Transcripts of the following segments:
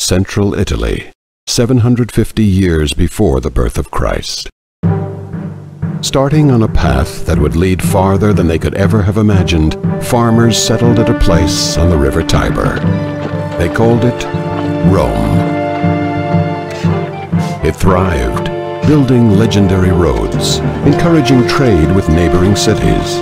central Italy, 750 years before the birth of Christ. Starting on a path that would lead farther than they could ever have imagined, farmers settled at a place on the river Tiber. They called it Rome. It thrived, building legendary roads, encouraging trade with neighboring cities.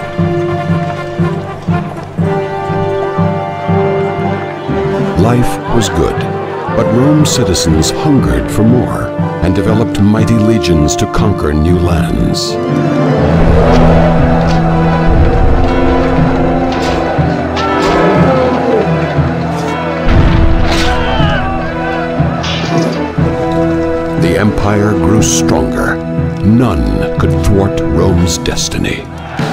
Life was good, but Rome's citizens hungered for more and developed mighty legions to conquer new lands. The empire grew stronger. None could thwart Rome's destiny.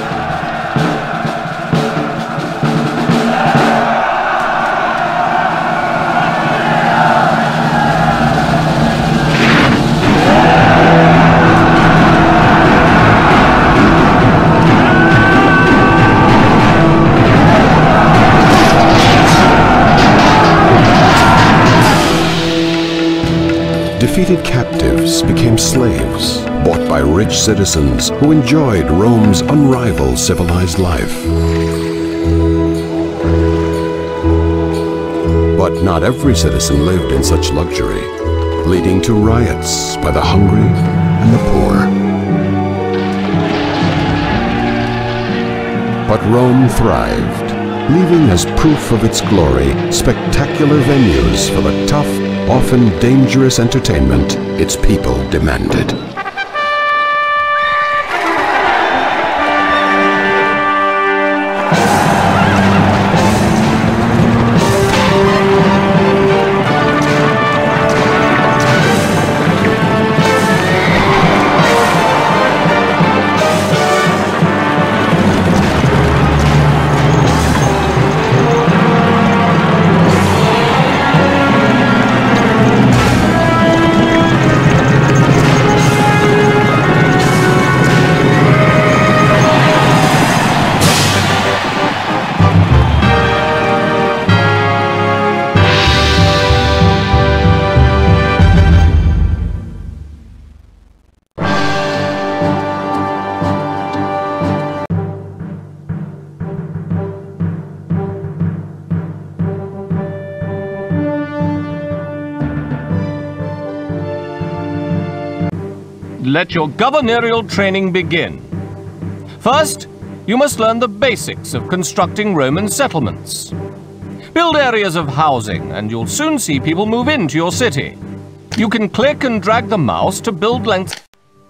Defeated captives became slaves, bought by rich citizens who enjoyed Rome's unrivaled civilized life. But not every citizen lived in such luxury, leading to riots by the hungry and the poor. But Rome thrived, leaving as proof of its glory spectacular venues for the tough, often dangerous entertainment its people demanded. Let your governorial training begin. First, you must learn the basics of constructing Roman settlements. Build areas of housing, and you'll soon see people move into your city. You can click and drag the mouse to build lengths.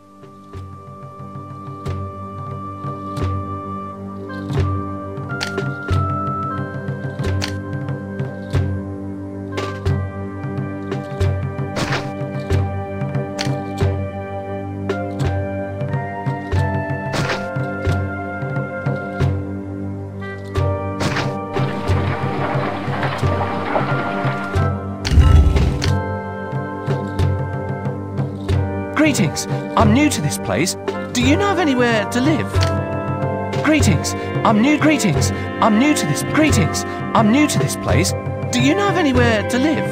Greetings, I'm new to this place. Do you know of anywhere to live? Greetings, I'm new to this. Greetings, I'm new to this place. Do you know of anywhere to live?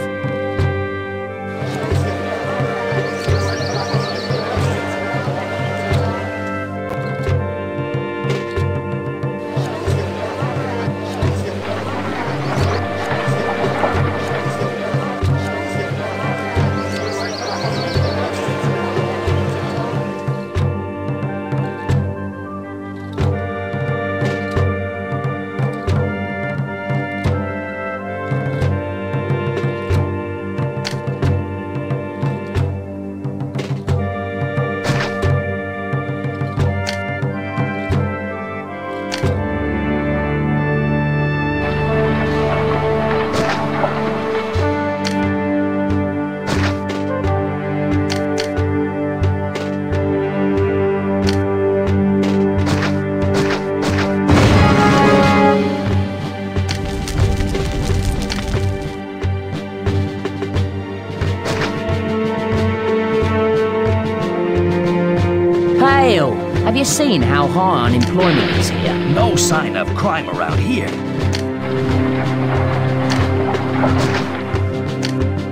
Have you seen how high unemployment is here? No sign of crime around here.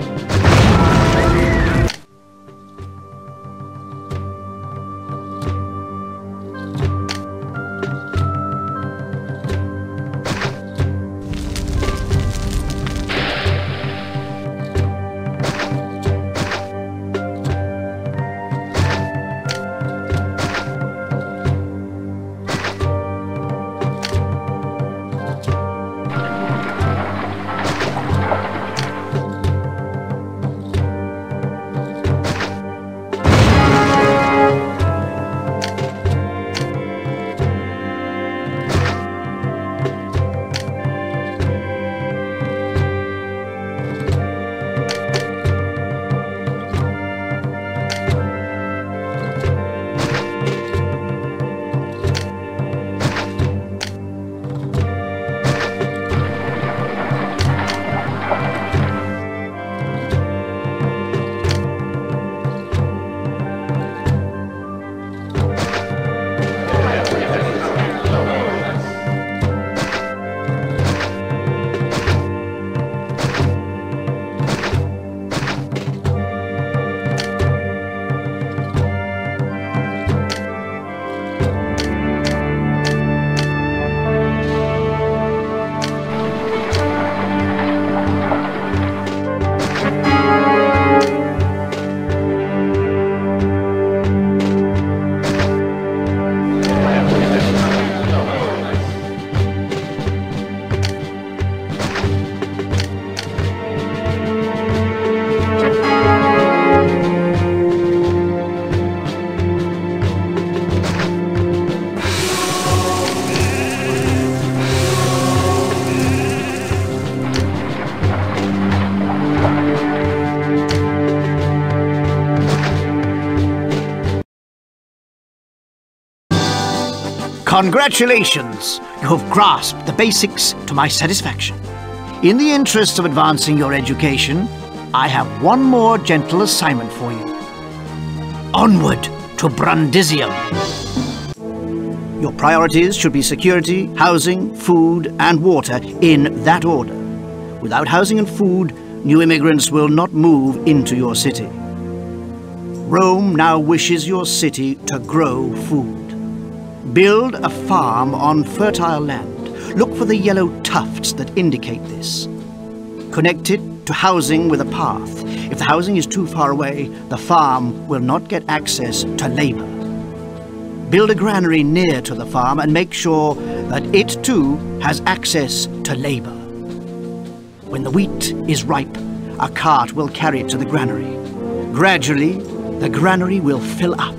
Congratulations! You have grasped the basics to my satisfaction. In the interest of advancing your education, I have one more gentle assignment for you. Onward to Brundisium. Your priorities should be security, housing, food, and water in that order. Without housing and food, new immigrants will not move into your city. Rome now wishes your city to grow food. Build a farm on fertile land. Look for the yellow tufts that indicate this. Connect it to housing with a path. If the housing is too far away, the farm will not get access to labor. Build a granary near to the farm and make sure that it too has access to labor. When the wheat is ripe, a cart will carry it to the granary. Gradually, the granary will fill up.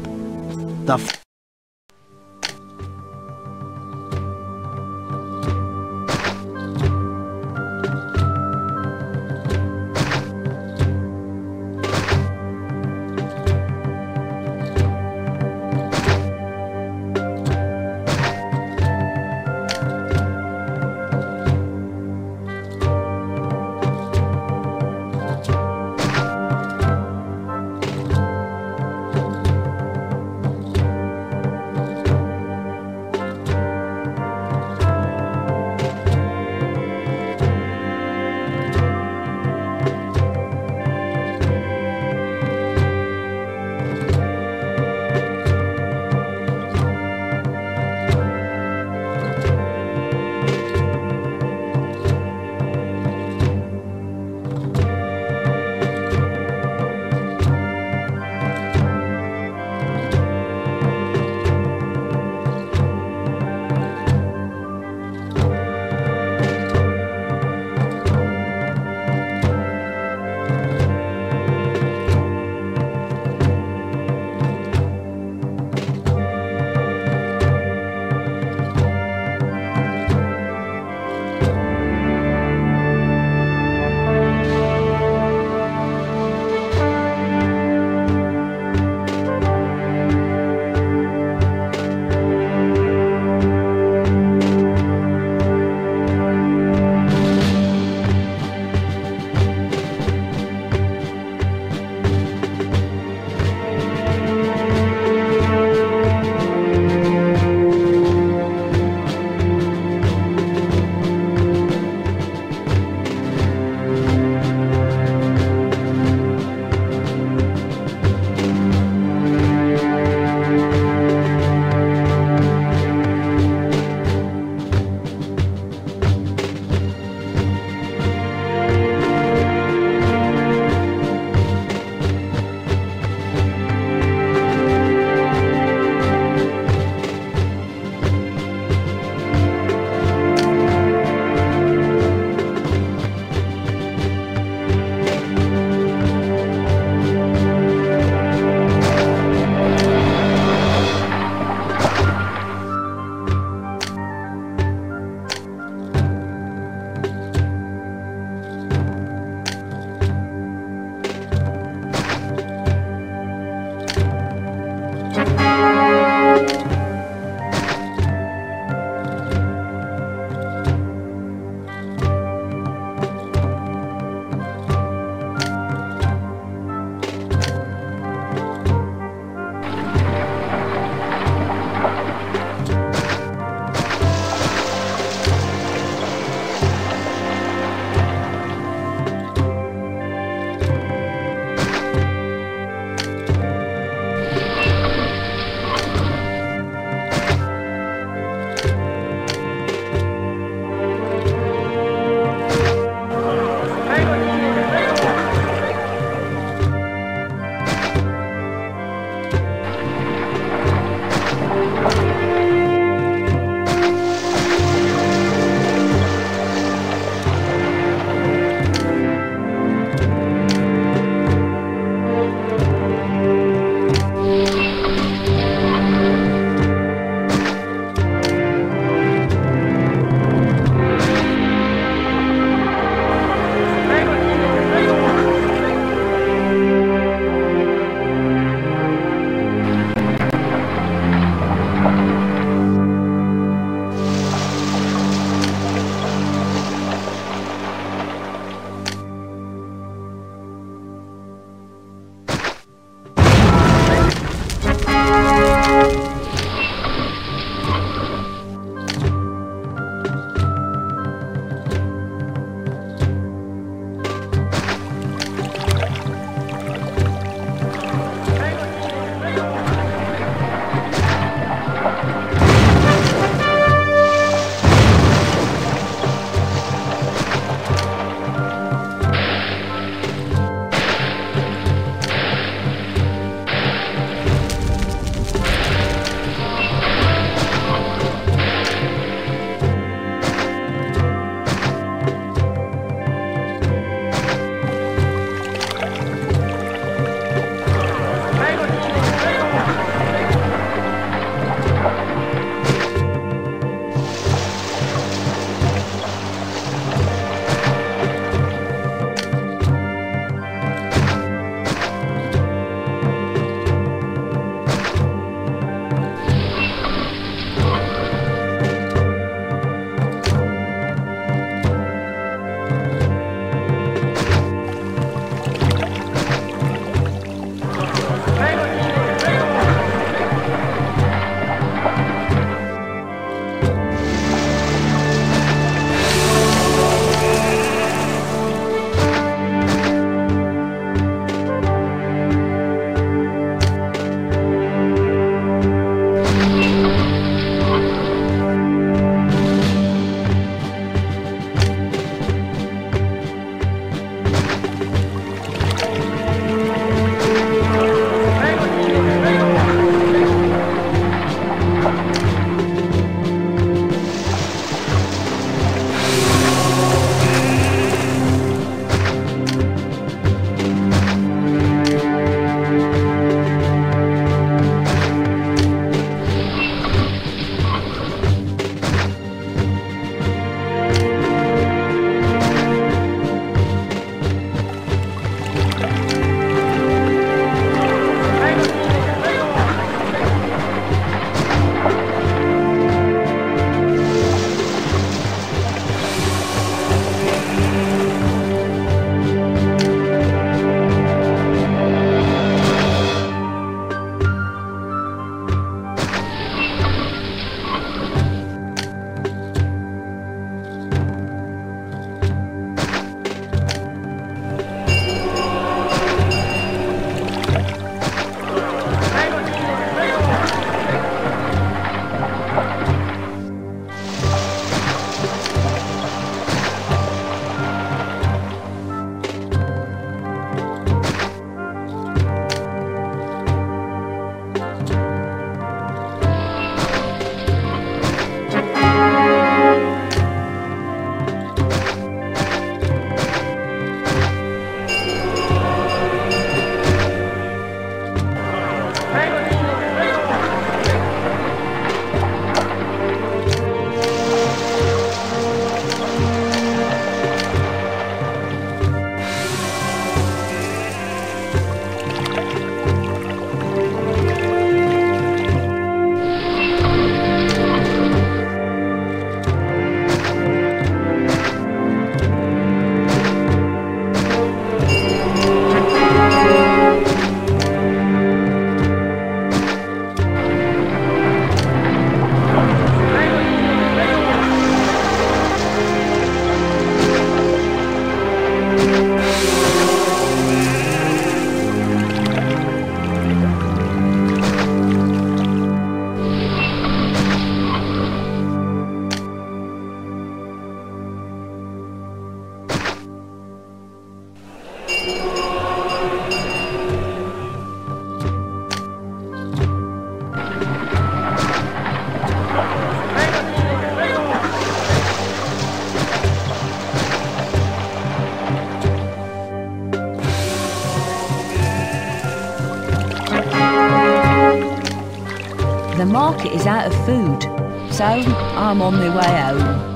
The market is out of food, so I'm on my way home.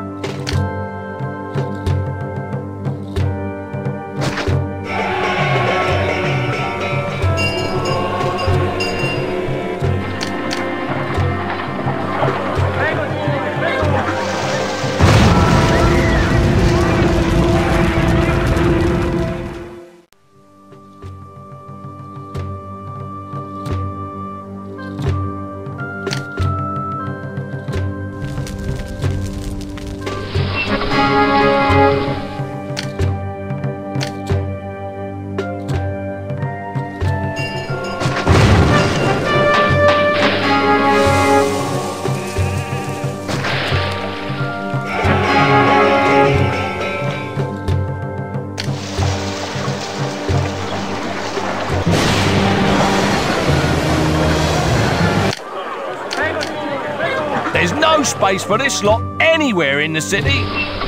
There's no space for this lot anywhere in the city.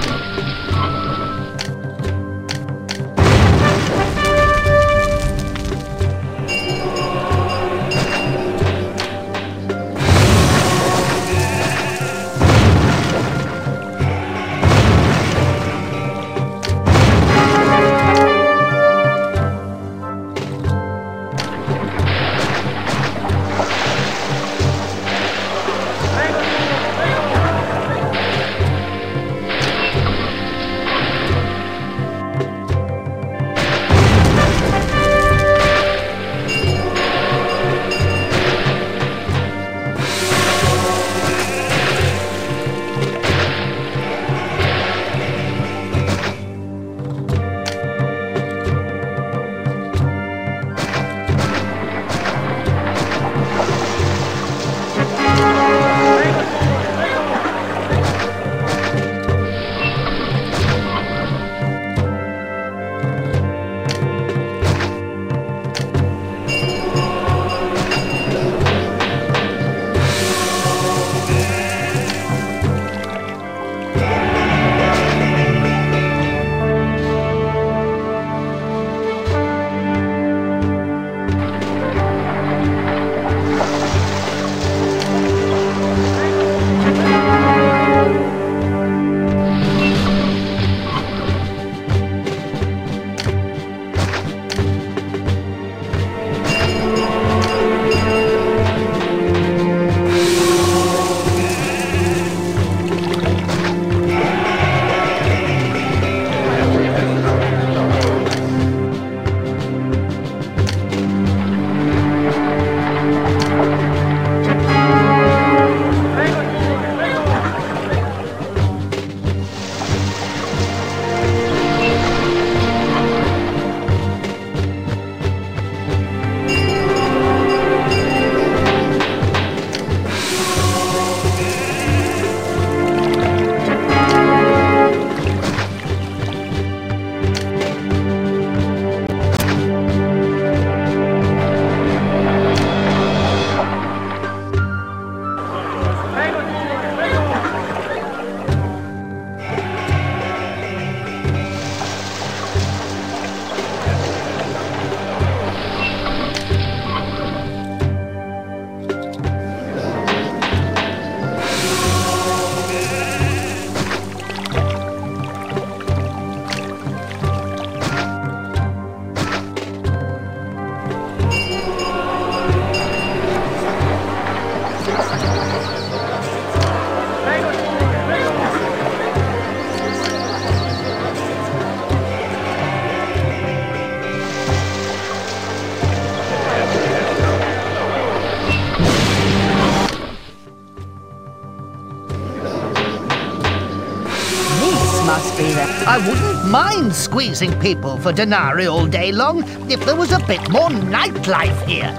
Must be there. I wouldn't mind squeezing people for denarii all day long if there was a bit more nightlife here.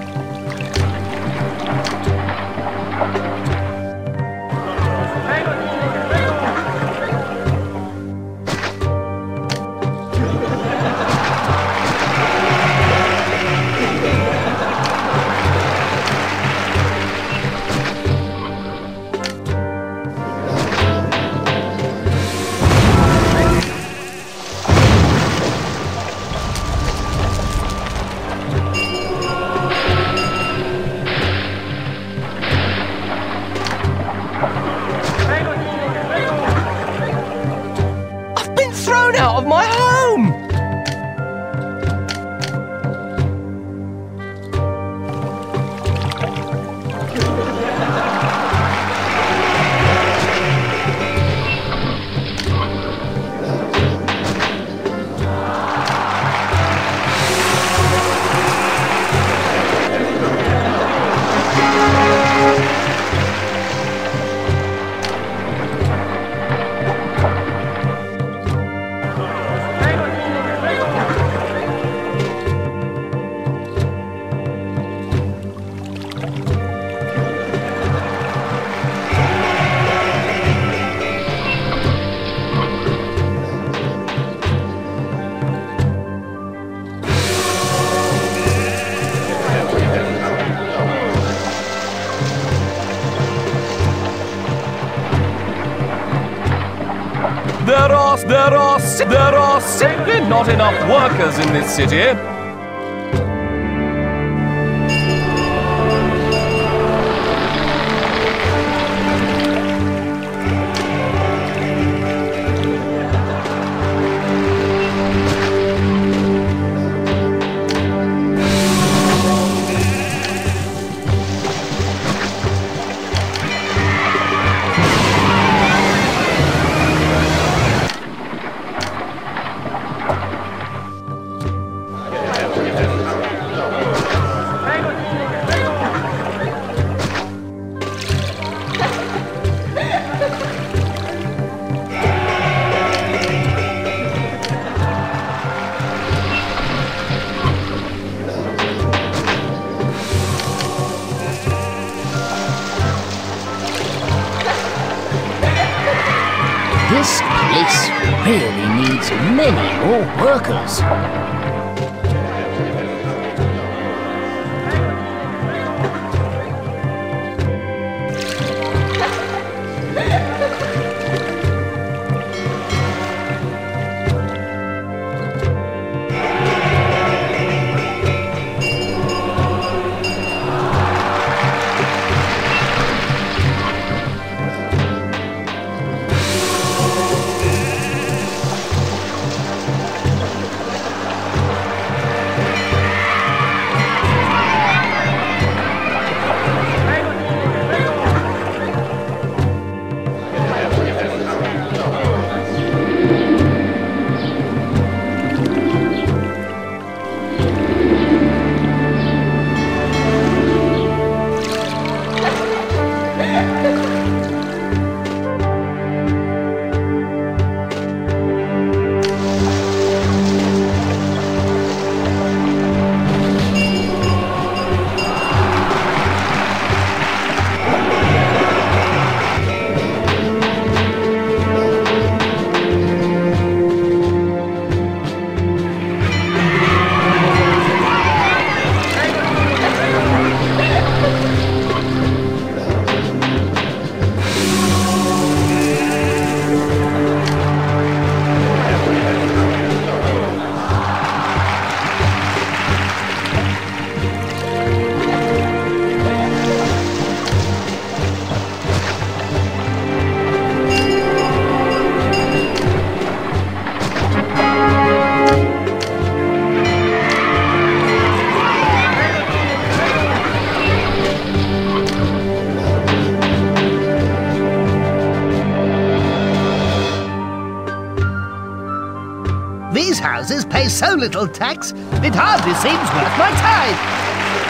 There are simply not enough workers in this city. This place really needs many more workers. These houses pay so little tax, it hardly seems worth my time.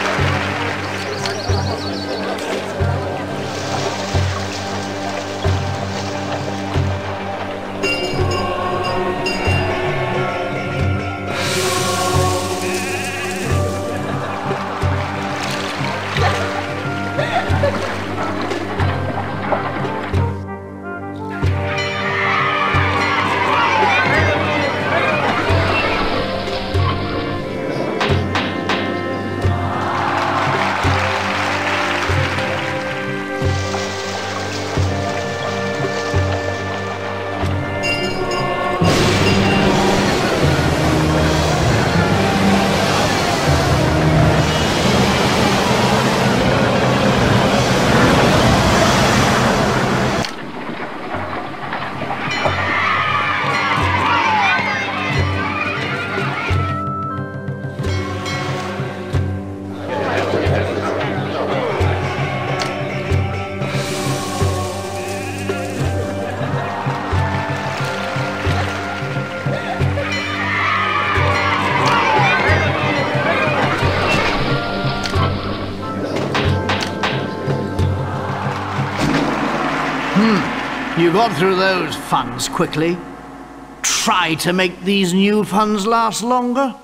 You got through those funds quickly. Try to make these new funds last longer.